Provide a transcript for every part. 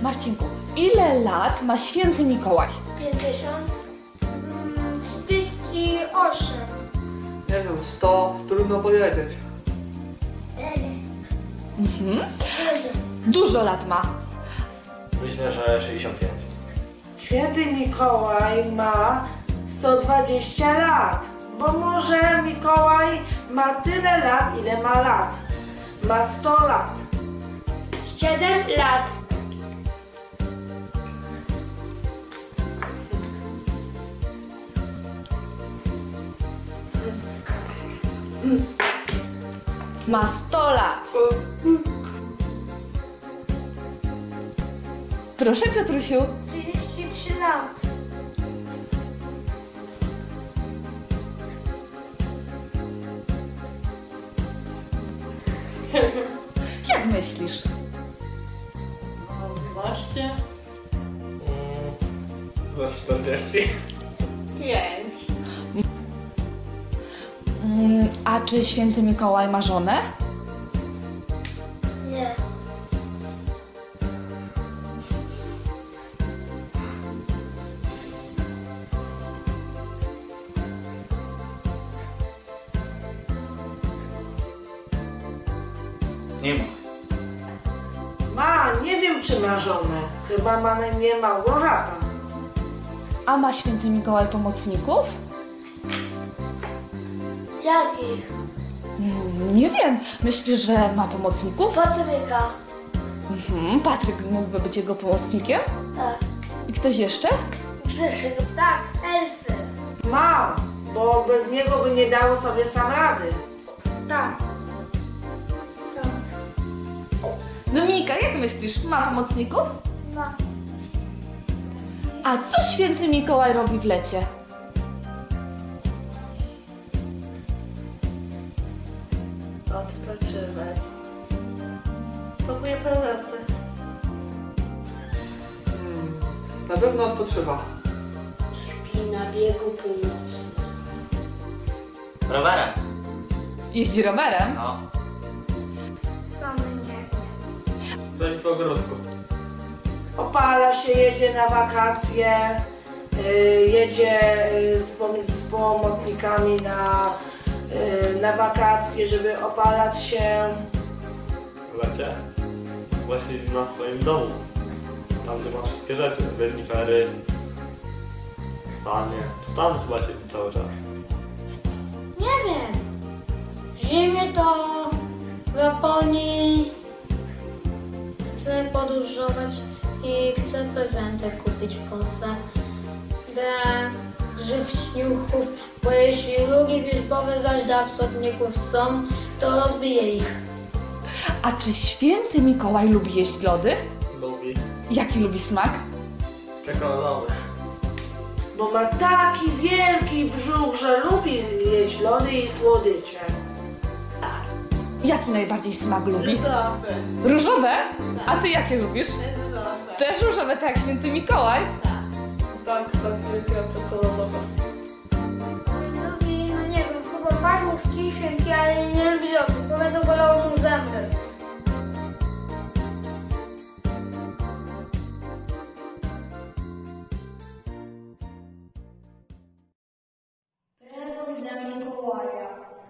Marcinku, ile lat ma święty Mikołaj? 50. 48. Nie wiem, 100, trudno powiedzieć. 4. Dużo lat ma. Myślę, że 65. Święty Mikołaj ma 120 lat, bo może Mikołaj ma tyle lat, ile ma lat. Ma 100 lat. 7 lat. Ma 100 lat. Proszę, Piotrusiu. 33 lat. Jak myślisz? 12? Za 40. 5. A czy święty Mikołaj ma żonę? Nie. Nie ma. Ma, nie wiem czy ma żonę. Chyba ma na imię Małgorzata. A ma święty Mikołaj pomocników? Jakich? Nie wiem. Myślisz, że ma pomocników? Patryka. Patryk mógłby być jego pomocnikiem? Tak. I ktoś jeszcze? Grzesiek. Tak, elfy. Ma, bo bez niego by nie dało sobie sam rady. Tak. Dominika, jak myślisz, ma pomocników? Ma. A co święty Mikołaj robi w lecie? Odpoczywać. Pakuje prezenty. Na pewno odpoczywa. Śpi na biegu północnym. Rowerem. Jeździ rowerem? No. Sam nie. Byłem w ogródku. Opala się, jedzie na wakacje, jedzie z pomocnikami na wakacje, żeby opalać się. W lecie. Właśnie na swoim domu. Tam, gdzie ma wszystkie rzeczy. Renifery, sanie. To tam chyba siedzi cały czas. Nie wiem. W zimie to w Japonii chcę podróżować i chcę prezenty kupić w Polsce dla grzechniuchów, bo jeśli lugi wierzbowe zaś dla psotników są, to rozbiję ich. A czy święty Mikołaj lubi jeść lody? Lubi. Jaki lubi smak? Czekoladowy. Bo ma taki wielki brzuch, że lubi jeść lody i słodycze. Jaki najbardziej smak lubi? Różowe. Różowe? A ty jakie lubisz? Też różowe, tak jak święty Mikołaj? Tak, wielkiego czekoladowe. Lubi, no nie wiem, chyba parówki, święki, ale nie lubi lodu, bo będą bolało mu zęby. Prezent dla Mikołaja.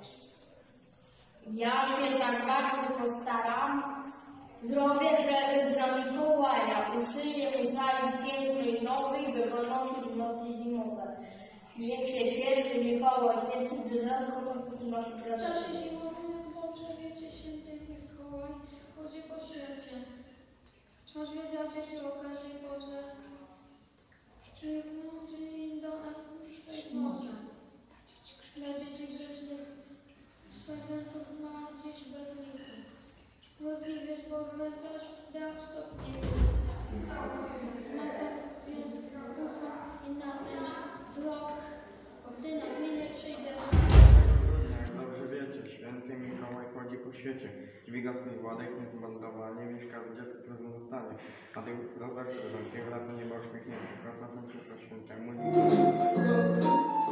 Ja się tak bardzo postaram. Zrobię prezent dla Mikołaja. Uszyję mu szalik pięknej nowej, by go nosił w nocy zimowe. Niech się cieszy Mikołaj święty, gdy rzadko przynosi W prezent. czasie zimowym, jak dobrze wiecie, święty Mikołaj chodzi po świecie. Aż wiedziacie się o każdej porze, czy ludzi do nas przyjść może. Dla dzieci grzecznych prezentów ma gdzieś bez liku. Rozliwiesz Boga zaś da w sobie. Nastaw więc ucho i natęć wzrok, bo gdy na zmianę przyjdzie. Jak dobrze wiecie, święty Mikołaj chodzi po świecie. Dźwiga swój władek niezbandowanie, wieś każde dziecko prezent dostanie. Na tych rozdach prezent, wraca nieba uśmiechnięty, wraca są przyszłość świętemu.